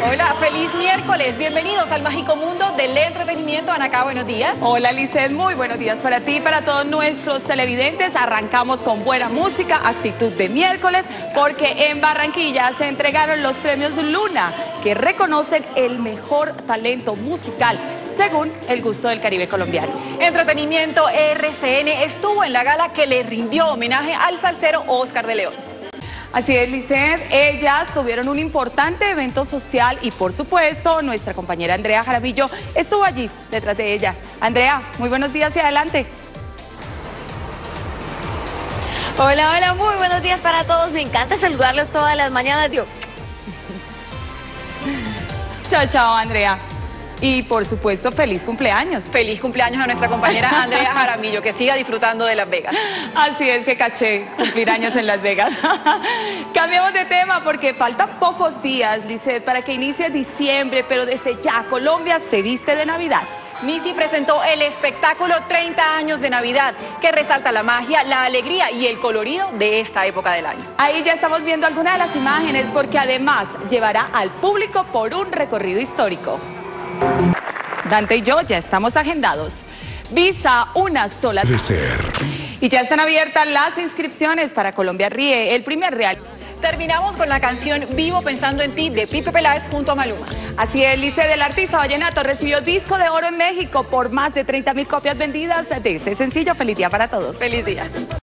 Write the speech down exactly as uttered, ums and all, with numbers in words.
Hola, feliz miércoles. Bienvenidos al mágico mundo del entretenimiento. Anacá, buenos días. Hola, Lizeth, muy buenos días para ti y para todos nuestros televidentes. Arrancamos con buena música, actitud de miércoles, porque en Barranquilla se entregaron los premios Luna, que reconocen el mejor talento musical según el gusto del Caribe colombiano. Entretenimiento R C N estuvo en la gala que le rindió homenaje al salsero Oscar de León. Así es, Lizeth, ellas tuvieron un importante evento social y, por supuesto, nuestra compañera Andrea Jaramillo estuvo allí detrás de ella. Andrea, muy buenos días y adelante. Hola, hola, muy buenos días para todos. Me encanta saludarlos todas las mañanas. Dios. Chao, chao, Andrea. Y, por supuesto, feliz cumpleaños. Feliz cumpleaños a nuestra compañera Andrea Jaramillo, que siga disfrutando de Las Vegas. Así es, que caché cumplir años en Las Vegas. Cambiamos de tema porque faltan pocos días, Lizeth, para que inicie diciembre, pero desde ya Colombia se viste de Navidad. Missy presentó el espectáculo treinta años de Navidad, que resalta la magia, la alegría y el colorido de esta época del año. Ahí ya estamos viendo algunas de las imágenes, porque además llevará al público por un recorrido histórico. Dante y yo ya estamos agendados. Visa una sola. De ser. Y ya están abiertas las inscripciones para Colombia Ríe, el primer real. Terminamos con la canción Vivo Pensando en Ti de Pipe Peláez junto a Maluma. Así es, Lizeth, del artista vallenato recibió disco de oro en México por más de treinta mil copias vendidas de este sencillo. Feliz día para todos. Feliz día.